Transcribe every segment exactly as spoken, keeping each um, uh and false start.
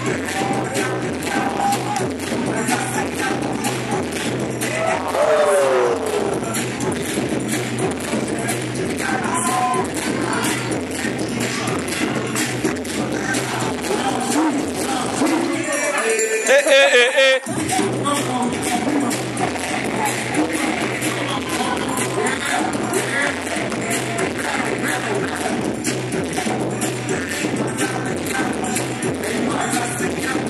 Eh, eh, eh, eh. Let's go.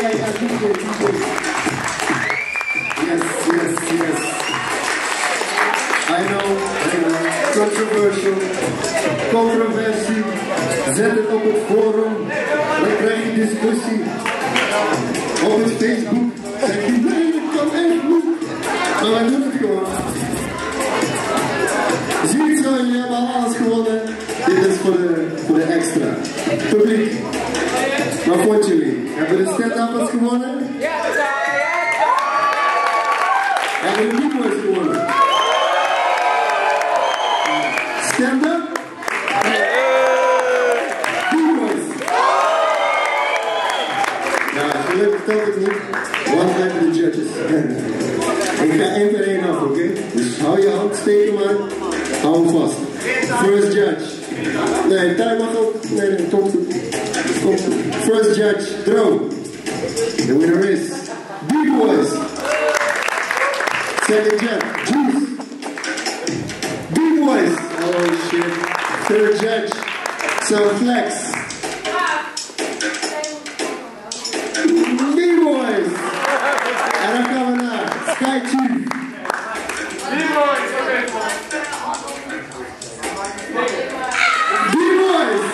hey, hey, D J, D J. Yes, yes, yes. I know, I know. Controversial. Controversie. Zet het op het forum. Dan krijg je discussie. Op het Facebook. Zeg je, nee, dat kan echt niet. Maar wij doen het gewoon. Zie je zo, jullie hebben alles gewonnen. Dit is voor de, voor de extra. Publiek. Wat vond jullie? Hebben de stand-uppers gewonnen? Ja! Hebben de B-boys gewonnen? Stand-up? B-boys? Nou, gelukkig telt het niet. Wat blijven de judges? Ik ga één per één af, oké? Okay? Dus hou je hand steken maar. Hou hem vast. First judge. Nee, tijd mag ook. Nee, nee, komt goed. Komt goed. First judge, throw. The winner is B-boys. Second judge, Juice. B-boys. Oh shit. Third judge, some flex. B-boys. En dan gaan we naar Sky Chief. B-boys, oké. B-boys.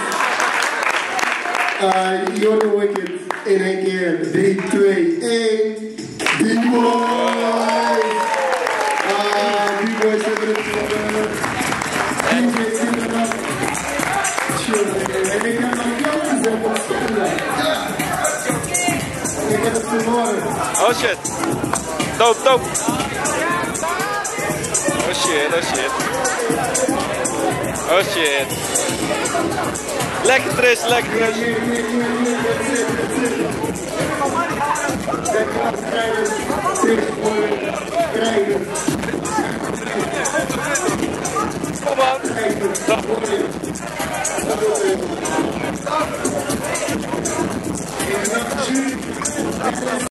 Uh, Jordan Wicked in één keer. drie, twee, één. B-boys. Uh, B-boys hebben het gewonnen. D J's hebben het af. En ik heb nog jou gezegd op stand-up. Ik heb het verloren. Oh shit. Dope, dope. Oh shit, oh shit. Oh shit. Lekker Tris, lekker Tris. Kom aan.